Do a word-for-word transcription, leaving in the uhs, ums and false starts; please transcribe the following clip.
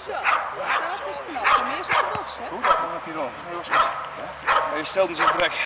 Zo, dat is knap. Kom eerst op de box, hè? Goed, dat mag hierom. Heel goed. Ja. Je stelt hem zich direct.